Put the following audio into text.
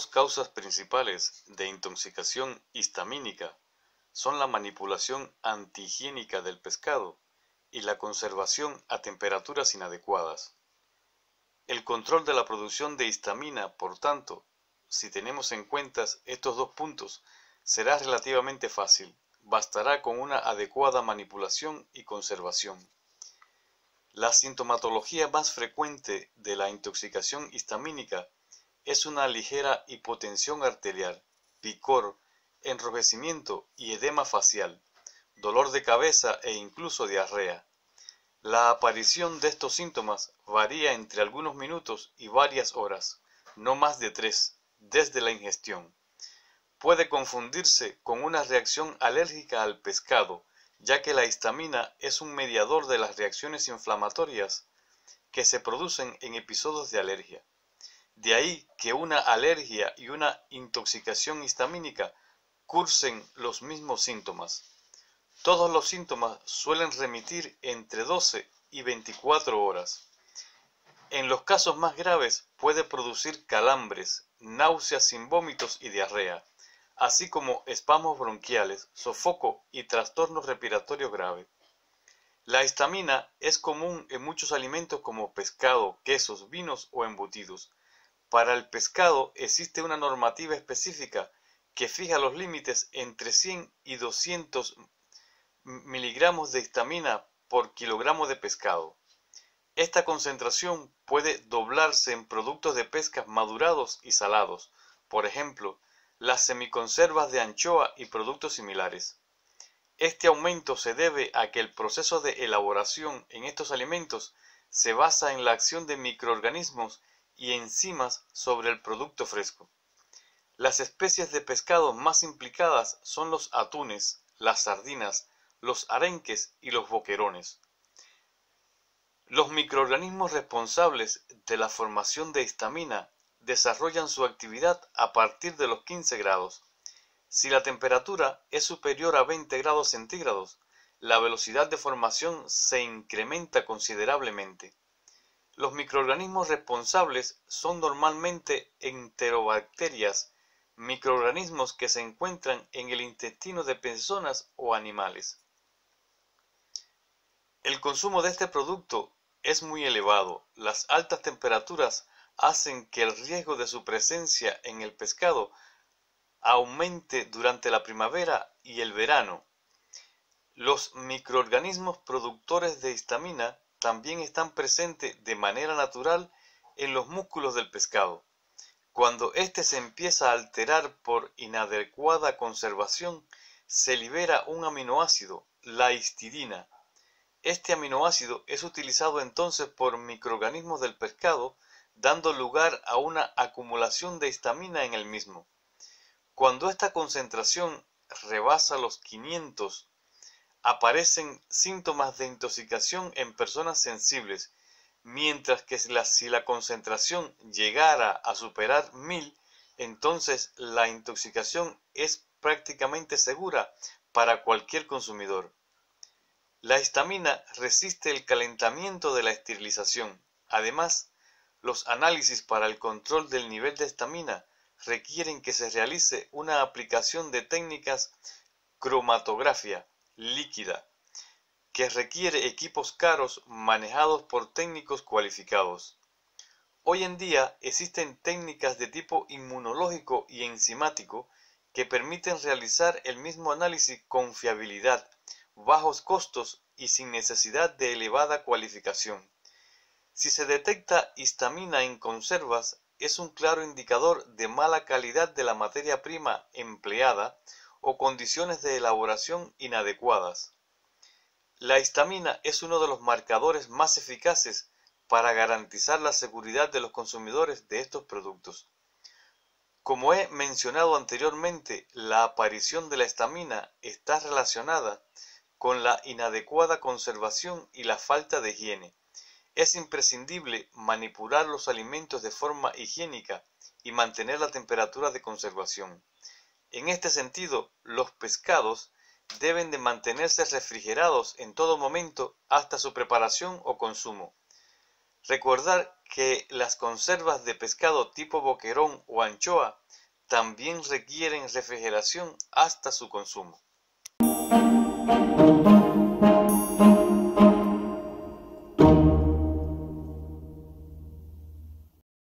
dos causas principales de intoxicación histamínica son la manipulación antihigiénica del pescado y la conservación a temperaturas inadecuadas. El control de la producción de histamina, por tanto, si tenemos en cuenta estos dos puntos, será relativamente fácil. Bastará con una adecuada manipulación y conservación. La sintomatología más frecuente de la intoxicación histamínica es una ligera hipotensión arterial, picor, enrojecimiento y edema facial, dolor de cabeza e incluso diarrea. La aparición de estos síntomas varía entre algunos minutos y varias horas, no más de 3, desde la ingestión. Puede confundirse con una reacción alérgica al pescado, ya que la histamina es un mediador de las reacciones inflamatorias que se producen en episodios de alergia. De ahí que una alergia y una intoxicación histamínica cursen los mismos síntomas. Todos los síntomas suelen remitir entre 12 y 24 horas. En los casos más graves puede producir calambres, náuseas sin vómitos y diarrea, así como espasmos bronquiales, sofoco y trastornos respiratorios graves. La histamina es común en muchos alimentos como pescado, quesos, vinos o embutidos. Para el pescado existe una normativa específica que fija los límites entre 100 y 200 miligramos de histamina por kilogramo de pescado. Esta concentración puede doblarse en productos de pesca madurados y salados, por ejemplo, las semiconservas de anchoa y productos similares. Este aumento se debe a que el proceso de elaboración en estos alimentos se basa en la acción de microorganismos y enzimas sobre el producto fresco. Las especies de pescado más implicadas son los atunes, las sardinas, los arenques y los boquerones. Los microorganismos responsables de la formación de histamina desarrollan su actividad a partir de los 15 grados. Si la temperatura es superior a 20 grados centígrados, la velocidad de formación se incrementa considerablemente. Los microorganismos responsables son normalmente enterobacterias, microorganismos que se encuentran en el intestino de personas o animales. El consumo de este producto es muy elevado. Las altas temperaturas hacen que el riesgo de su presencia en el pescado aumente durante la primavera y el verano. Los microorganismos productores de histamina también están presentes de manera natural en los músculos del pescado. Cuando éste se empieza a alterar por inadecuada conservación, se libera un aminoácido, la histidina. Este aminoácido es utilizado entonces por microorganismos del pescado, dando lugar a una acumulación de histamina en el mismo. Cuando esta concentración rebasa los 500, aparecen síntomas de intoxicación en personas sensibles, mientras que si la concentración llegara a superar 1000, entonces la intoxicación es prácticamente segura para cualquier consumidor. La histamina resiste el calentamiento de la esterilización. Además, los análisis para el control del nivel de histamina requieren que se realice una aplicación de técnicas cromatografía líquida, que requiere equipos caros manejados por técnicos cualificados. Hoy en día existen técnicas de tipo inmunológico y enzimático que permiten realizar el mismo análisis con fiabilidad, bajos costos y sin necesidad de elevada cualificación. Si se detecta histamina en conservas, es un claro indicador de mala calidad de la materia prima empleada o condiciones de elaboración inadecuadas. La histamina es uno de los marcadores más eficaces para garantizar la seguridad de los consumidores de estos productos. Como he mencionado anteriormente, la aparición de la histamina está relacionada con la inadecuada conservación y la falta de higiene. Es imprescindible manipular los alimentos de forma higiénica y mantener la temperatura de conservación. En este sentido, los pescados deben de mantenerse refrigerados en todo momento hasta su preparación o consumo. Recordar que las conservas de pescado tipo boquerón o anchoa también requieren refrigeración hasta su consumo.